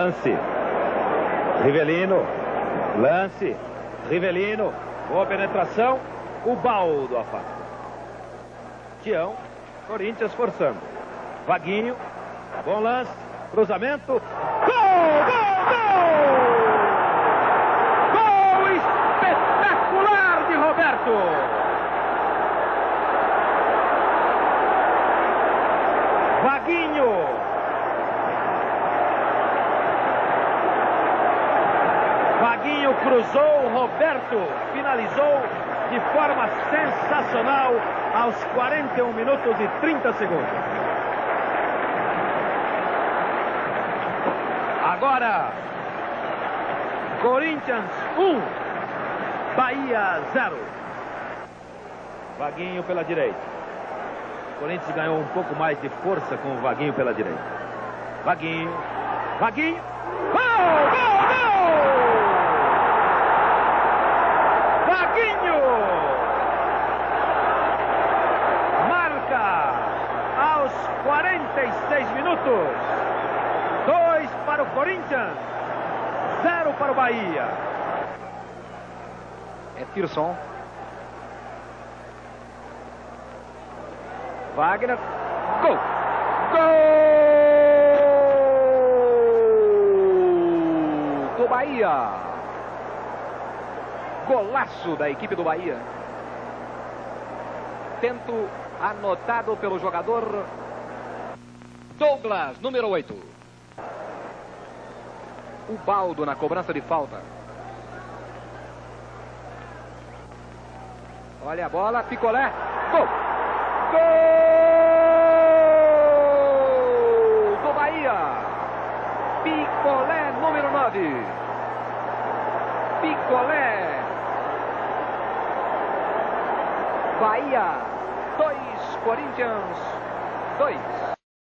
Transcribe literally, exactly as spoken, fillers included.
Lance. Rivelino. Lance. Rivelino. Boa penetração. O Baldo afasta. Tião. Corinthians forçando. Vaguinho. Bom lance. Cruzamento. Gol! Gol! Gol! Gol espetacular de Roberto! Vaguinho! Vaguinho cruzou, Roberto finalizou de forma sensacional aos quarenta e um minutos e trinta segundos. Agora, Corinthians um, Bahia zero. Vaguinho pela direita. O Corinthians ganhou um pouco mais de força com o Vaguinho pela direita. Vaguinho, Vaguinho, gol, gol, gol! Vaguinho! Marca aos quarenta e seis minutos. Dois para o Corinthians, zero para o Bahia. É Tirson. Wagner. Gol! Gol! Do Bahia. Golaço da equipe do Bahia. Tento anotado pelo jogador Douglas, número oito. O Baldo na cobrança de falta. Olha a bola, Picolé. Gol! Gol do Bahia. Picolé, número nove. Picolé. Bahia dois, Corinthians dois.